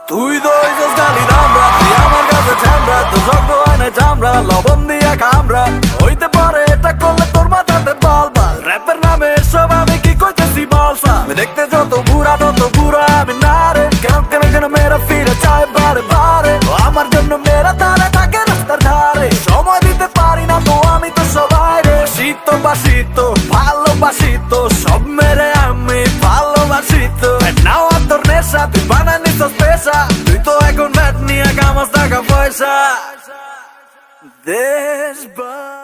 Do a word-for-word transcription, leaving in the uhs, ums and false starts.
তুই দইছস গালি দামরা, তুই আমার কাছে ঝামরা, তোর রক্ত আনে চামড়া, লবণ দিয়া কামড়া। হইতে পারে এটা করলে তোর মাথাতে বল বাল, র্যাপের নামে এসব আমি কি কইতেছি বলসা। আমি দেখতে যত বুড়া তত বুড়া আমি না রে, কেন কেন কেন মেয়েরা ফিরে চায় বারে বারে। আমার জন্য মেয়েরা তারা থাকে রাস্তার ধারে, সময় দিতে পারি না তো আমি তো সবাই রে। শীত বাসিত ভালোবাসি তো সব মেরে আমি ভালোবাসি তো। নাও তোর নেশা তুই বানাই নিছস পেশা, তুই তো এখন ব্যাট নিয়ে কামাস টাকা পয়সা। দেশ বা